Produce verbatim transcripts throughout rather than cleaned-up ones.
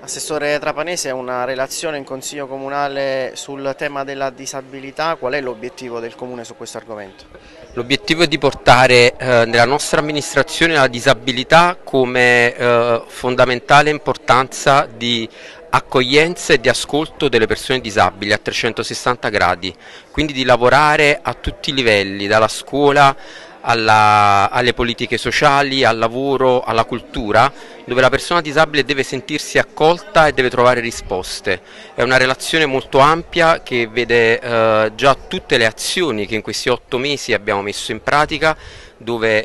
Assessore Trapanese, una relazione in Consiglio Comunale sul tema della disabilità, qual è l'obiettivo del Comune su questo argomento? L'obiettivo è di portare eh, nella nostra amministrazione la disabilità come eh, fondamentale importanza di accoglienza e di ascolto delle persone disabili a trecentosessanta gradi, quindi di lavorare a tutti i livelli, dalla scuola alla, alle politiche sociali, al lavoro, alla cultura, dove la persona disabile deve sentirsi accolta e deve trovare risposte. È una relazione molto ampia che vede eh, già tutte le azioni che in questi otto mesi abbiamo messo in pratica, dove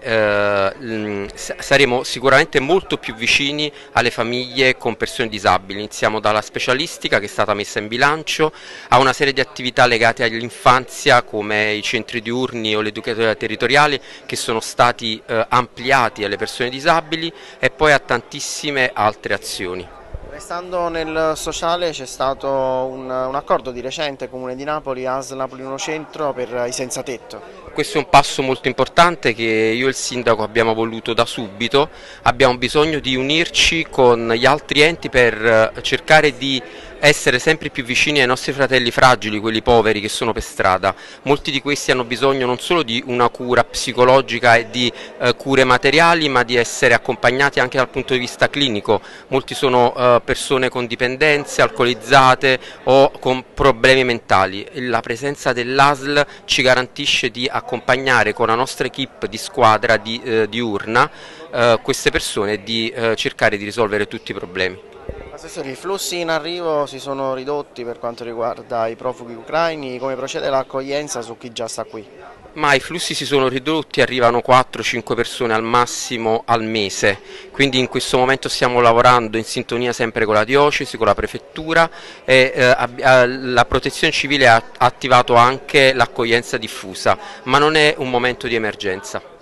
eh, saremo sicuramente molto più vicini alle famiglie con persone disabili. Iniziamo dalla specialistica che è stata messa in bilancio, a una serie di attività legate all'infanzia come i centri diurni o l'educazione territoriale che sono stati eh, ampliati alle persone disabili, e poi a tantissime altre azioni. Restando nel sociale, c'è stato un, un accordo di recente Comune di Napoli, A S L Napoli uno Centro per i senza tetto. Questo è un passo molto importante che io e il sindaco abbiamo voluto da subito. Abbiamo bisogno di unirci con gli altri enti per cercare di essere sempre più vicini ai nostri fratelli fragili, quelli poveri che sono per strada. Molti di questi hanno bisogno non solo di una cura psicologica e di eh, cure materiali, ma di essere accompagnati anche dal punto di vista clinico. Molti sono eh, persone con dipendenze, alcolizzate o con problemi mentali. La presenza dell'A S L ci garantisce di accompagnare con la nostra equip di squadra di, eh, diurna eh, queste persone e di eh, cercare di risolvere tutti i problemi. Assessore, i flussi in arrivo si sono ridotti per quanto riguarda i profughi ucraini, come procede l'accoglienza su chi già sta qui? Ma i flussi si sono ridotti, arrivano quattro cinque persone al massimo al mese, quindi in questo momento stiamo lavorando in sintonia sempre con la diocesi, con la prefettura, e eh, la protezione civile ha attivato anche l'accoglienza diffusa, ma non è un momento di emergenza.